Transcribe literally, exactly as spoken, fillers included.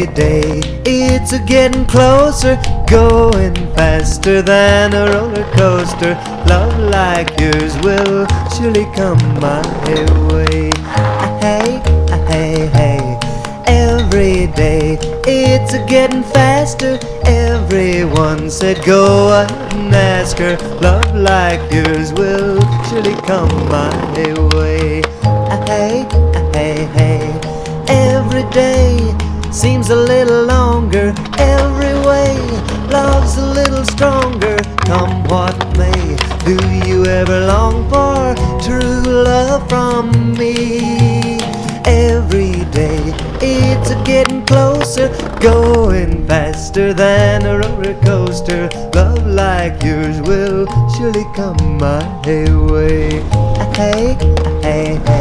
Every day it's a getting closer, going faster than a roller coaster. Love like yours will surely come my way. Hey, hey, hey. Every day it's a getting faster. Everyone said go ahead and ask her. Love like yours will surely come my way. Hey, hey, hey. Every day seems a little longer. Every way love's a little stronger. Come what may, do you ever long for true love from me? Every day it's a getting closer, going faster than a roller coaster. Love like yours will surely come my way. Hey, hey, hey.